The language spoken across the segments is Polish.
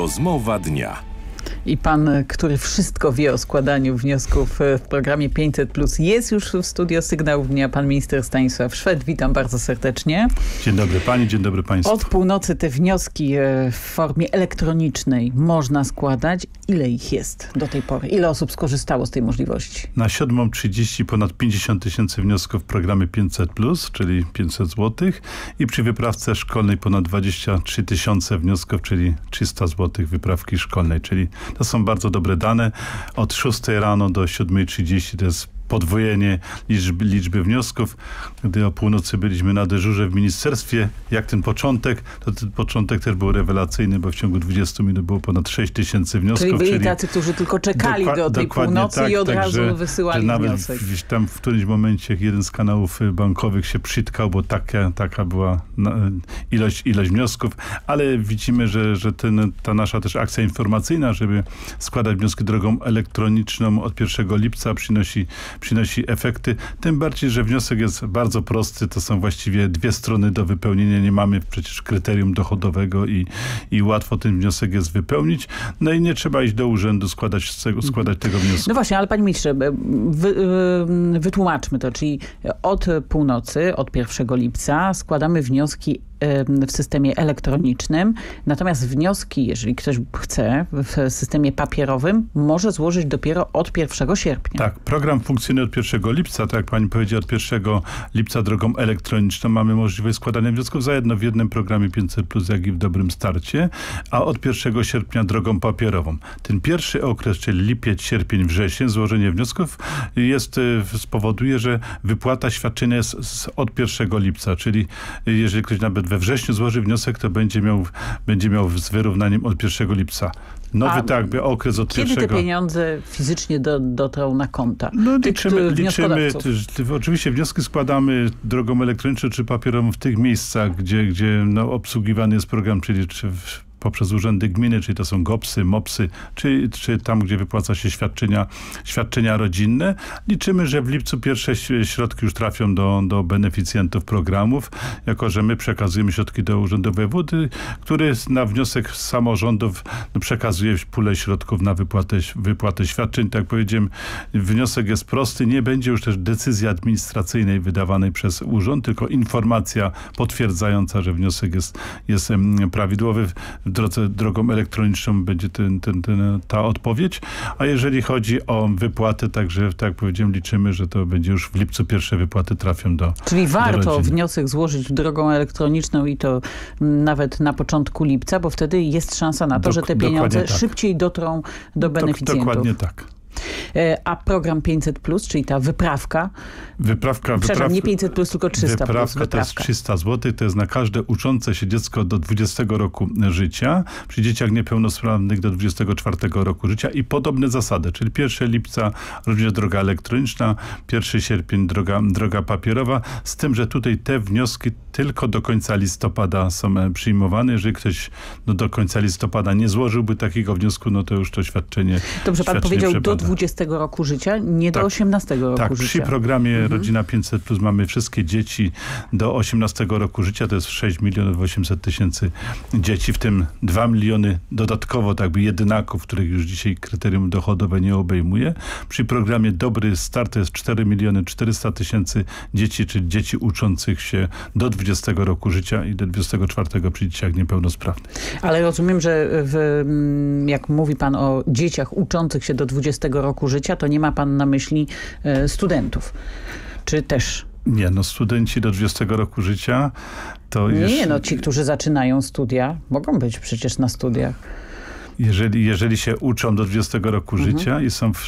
Rozmowa dnia. I pan, który wszystko wie o składaniu wniosków w programie 500+, jest już w studio Sygnałów Dnia, pan minister Stanisław Szwed. Witam bardzo serdecznie. Dzień dobry pani, dzień dobry państwu. Od północy te wnioski w formie elektronicznej można składać. Ile ich jest do tej pory? Ile osób skorzystało z tej możliwości? Na 7:30 ponad 50 tysięcy wniosków w programie 500+, czyli 500 zł. I przy wyprawce szkolnej ponad 23 tysiące wniosków, czyli 300 zł wyprawki szkolnej, czyli to są bardzo dobre dane. Od 6 rano do 7:30 to jest podwojenie liczby wniosków. Gdy o północy byliśmy na dyżurze w ministerstwie, jak ten początek, to ten początek też był rewelacyjny, bo w ciągu 20 minut było ponad 6 tysięcy wniosków. Czyli byli tacy, którzy tylko czekali do tej północy tak, i od razu wysyłali nawet wniosek. Gdzieś tam w którymś momencie jeden z kanałów bankowych się przytkał, bo taka była ilość wniosków, ale widzimy, że ta nasza też akcja informacyjna, żeby składać wnioski drogą elektroniczną od 1 lipca przynosi efekty. Tym bardziej, że wniosek jest bardzo prosty. To są właściwie 2 strony do wypełnienia. Nie mamy przecież kryterium dochodowego i łatwo ten wniosek jest wypełnić. No i nie trzeba iść do urzędu składać tego wniosku. No właśnie, ale panie ministrze, wytłumaczmy to. Czyli od północy, od 1 lipca składamy wnioski w systemie elektronicznym. Natomiast wnioski, jeżeli ktoś chce, w systemie papierowym, może złożyć dopiero od 1 sierpnia. Tak, program funkcjonuje od 1 lipca. Tak jak pani powiedziała, od 1 lipca drogą elektroniczną mamy możliwość składania wniosków zarówno w jednym programie 500+, jak i w Dobrym Starcie, a od 1 sierpnia drogą papierową. Ten pierwszy okres, czyli lipiec, sierpień, wrzesień, złożenie wniosków spowoduje, że wypłata świadczenia jest od 1 lipca, czyli jeżeli ktoś nawet we wrześniu złoży wniosek, to będzie miał z wyrównaniem od 1 lipca. Nowy okres od kiedy te pieniądze fizycznie dotrą na konta? No, liczymy, oczywiście wnioski składamy drogą elektroniczną czy papierową w tych miejscach, gdzie obsługiwany jest program, czyli poprzez urzędy gminy, czyli to są GOPS-y, MOPS-y, czy tam, gdzie wypłaca się świadczenia rodzinne. Liczymy, że w lipcu pierwsze środki już trafią do beneficjentów programów, jako że my przekazujemy środki do Urzędu Wojewody, który na wniosek samorządów przekazuje pulę środków na wypłatę świadczeń. Tak jak powiedziałem, wniosek jest prosty, nie będzie już też decyzji administracyjnej wydawanej przez urząd, tylko informacja potwierdzająca, że wniosek jest prawidłowy. Drogą elektroniczną będzie ta odpowiedź. A jeżeli chodzi o wypłatę, także tak jak powiedziałem, liczymy, że to będzie już w lipcu pierwsze wypłaty trafią do Czyli warto rodziny. Wniosek złożyć drogą elektroniczną i to nawet na początku lipca, bo wtedy jest szansa na to, że te pieniądze szybciej dotrą do beneficjentów. Dokładnie tak. A program 500+, czyli ta wyprawka, przepraszam, nie 500+, tylko 300+. Wyprawka to jest 300 zł, to jest na każde uczące się dziecko do 20 roku życia, przy dzieciach niepełnosprawnych do 24 roku życia i podobne zasady, czyli 1 lipca również droga elektroniczna, 1 sierpień droga papierowa, z tym, że tutaj te wnioski tylko do końca listopada są przyjmowane. Jeżeli ktoś do końca listopada nie złożyłby takiego wniosku, no to już to świadczenie Dobrze, pan powiedział do 20 roku życia, nie do 18 roku życia. Tak, przy programie Rodzina 500+ mamy wszystkie dzieci do 18 roku życia, to jest 6 800 000 dzieci, w tym 2 miliony dodatkowo jedynaków, których już dzisiaj kryterium dochodowe nie obejmuje. Przy programie Dobry Start to jest 4 400 000 dzieci, czyli dzieci uczących się do 20 roku życia i do 24 przy dzieciach niepełnosprawnych. Ale rozumiem, że jak mówi pan o dzieciach uczących się do 20 roku życia, to nie ma pan na myśli studentów. Czy też? Nie, studenci do 20 roku życia to ci, którzy zaczynają studia, mogą być przecież na studiach. Jeżeli się uczą do 20 roku życia i są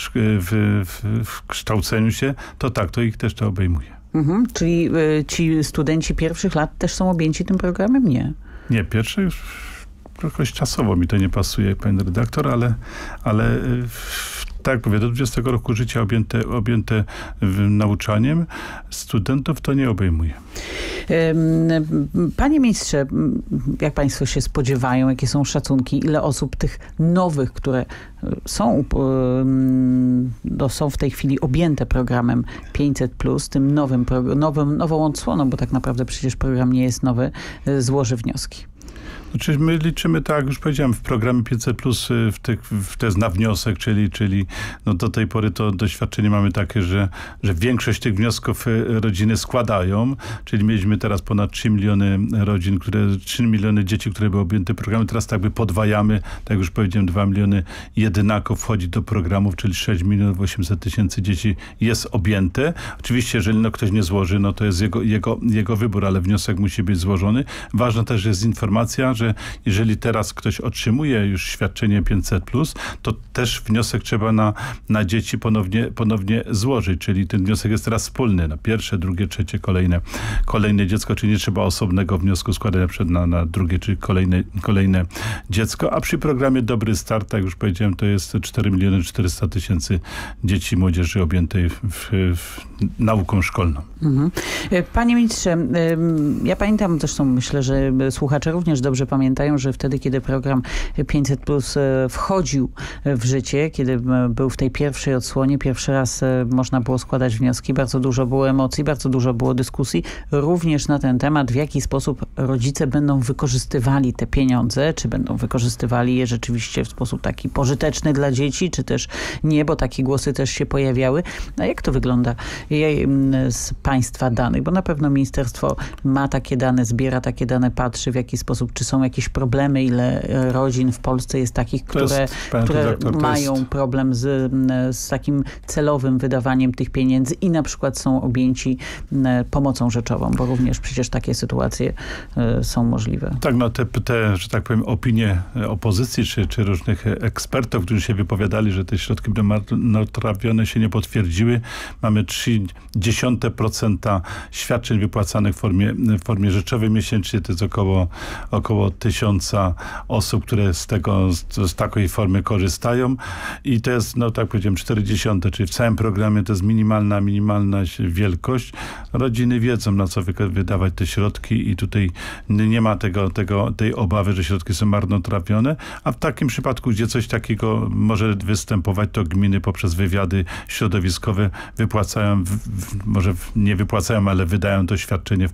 w kształceniu się, to tak, to ich też to obejmuje. Czyli ci studenci pierwszych lat też są objęci tym programem? Nie. Nie, pierwsze już jakoś czasowo mi to nie pasuje, pani redaktor, ale tak jak mówię, do 20 roku życia objęte nauczaniem, studentów to nie obejmuje. Panie ministrze, jak państwo się spodziewają, jakie są szacunki, ile osób tych nowych, które są w tej chwili objęte programem 500+, tym nową odsłoną, bo tak naprawdę przecież program nie jest nowy, złoży wnioski? Znaczy my liczymy, tak jak już powiedziałem, w programie 500+, to jest na wniosek, czyli no do tej pory to doświadczenie mamy takie, że większość tych wniosków rodziny składają, czyli mieliśmy teraz ponad 3 miliony rodzin, 3 miliony dzieci, które były objęte programem. Teraz tak by podwajamy, tak jak już powiedziałem, 2 miliony jedynaków wchodzi do programów, czyli 6 milionów 800 tysięcy dzieci jest objęte. Oczywiście, jeżeli ktoś nie złoży, no to jest jego wybór, ale wniosek musi być złożony. Ważna też jest informacja, że jeżeli teraz ktoś otrzymuje już świadczenie 500+, to też wniosek trzeba na dzieci ponownie złożyć, czyli ten wniosek jest teraz wspólny, na pierwsze, drugie, trzecie, kolejne dziecko, czyli nie trzeba osobnego wniosku składać na drugie, czy kolejne dziecko, a przy programie Dobry Start, tak jak już powiedziałem, to jest 4 miliony 400 tysięcy dzieci i młodzieży objętej nauką szkolną. Mhm. Panie ministrze, ja pamiętam, zresztą myślę, że słuchacze również dobrze pamiętają, że wtedy, kiedy program 500+ wchodził w życie, kiedy był w tej pierwszej odsłonie, pierwszy raz można było składać wnioski, bardzo dużo było emocji, bardzo dużo było dyskusji, również na ten temat, w jaki sposób rodzice będą wykorzystywali te pieniądze, czy będą wykorzystywali je rzeczywiście w sposób taki pożyteczny dla dzieci, czy też nie, bo takie głosy też się pojawiały. A jak to wygląda z państwa danych? Bo na pewno ministerstwo ma takie dane, zbiera takie dane, patrzy w jaki sposób, czy są jakieś problemy, ile rodzin w Polsce jest takich, które mają problem z takim celowym wydawaniem tych pieniędzy i na przykład są objęci pomocą rzeczową, bo również przecież takie sytuacje są możliwe. Tak, no te że tak powiem, opinie opozycji czy różnych ekspertów, którzy się wypowiadali, że te środki marnotrawione się nie potwierdziły. Mamy 0,3% świadczeń wypłacanych w formie rzeczowej miesięcznie. To jest około 1000 osób, które z takiej formy korzystają. I to jest, no tak powiedziałem, 0,4, czyli w całym programie to jest minimalna wielkość. Rodziny wiedzą, na co wydawać te środki i tutaj nie ma tej obawy, że środki są marnotrawione, a w takim przypadku, gdzie coś takiego może występować, to gminy poprzez wywiady środowiskowe wypłacają, może nie wypłacają, ale wydają to świadczenie w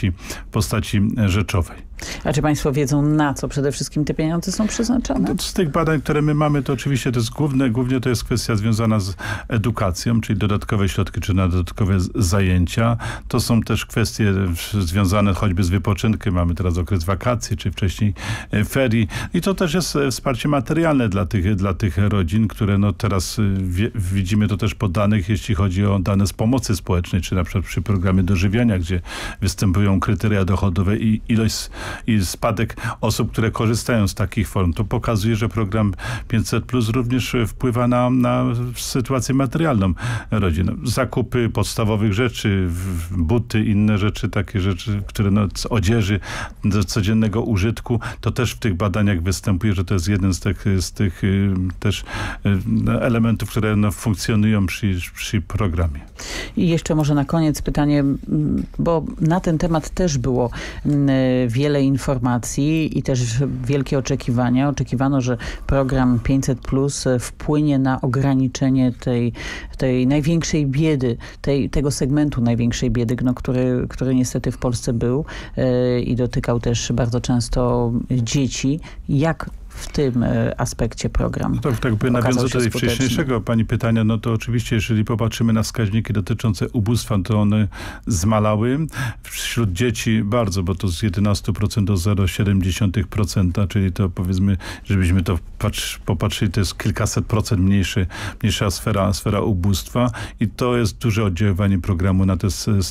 postaci rzeczowej. A czy państwo wiedzą, na co przede wszystkim te pieniądze są przeznaczone? Z tych badań, które my mamy, to oczywiście to jest głównie to jest kwestia związana z edukacją, czyli dodatkowe środki, czy na dodatkowe zajęcia. To są też kwestie związane choćby z wypoczynkiem. Mamy teraz okres wakacji, czy wcześniej ferii. I to też jest wsparcie materialne dla tych rodzin, które no teraz widzimy to też po danych, jeśli chodzi o dane z pomocy społecznej, czy na przykład przy programie dożywiania, gdzie występują kryteria dochodowe i ilość i spadek osób, które korzystają z takich form. To pokazuje, że program 500+ również wpływa na sytuację materialną rodzin. Zakupy podstawowych rzeczy, buty, inne rzeczy, takie rzeczy, które z odzieży do codziennego użytku, to też w tych badaniach występuje, że to jest jeden z tych też elementów, które funkcjonują przy programie. I jeszcze może na koniec pytanie, bo na ten temat też było wiele informacji i też wielkie oczekiwania. Oczekiwano, że program 500+ wpłynie na ograniczenie tej największej biedy, tego segmentu największej biedy, który niestety w Polsce był i dotykał też bardzo często dzieci. Jak w tym aspekcie program tak nawiązując do tej wcześniejszego pani pytania, no to oczywiście, jeżeli popatrzymy na wskaźniki dotyczące ubóstwa, to one zmalały. Wśród dzieci bardzo, bo to z 11% do 0,7%, czyli to powiedzmy, żebyśmy to popatrzyli, to jest kilkaset procent mniejsza sfera ubóstwa i to jest duże oddziaływanie programu na tę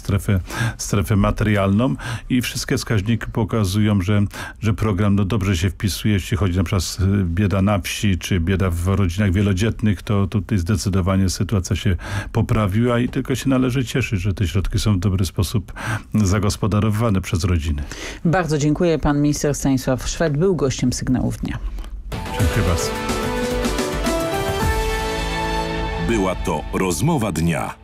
strefę materialną i wszystkie wskaźniki pokazują, że program dobrze się wpisuje, jeśli chodzi na przykład bieda na wsi, czy bieda w rodzinach wielodzietnych, to tutaj zdecydowanie sytuacja się poprawiła i tylko się należy cieszyć, że te środki są w dobry sposób zagospodarowane przez rodziny. Bardzo dziękuję. Pan minister Stanisław Szwed był gościem Sygnałów Dnia. Dziękuję bardzo. Była to rozmowa dnia.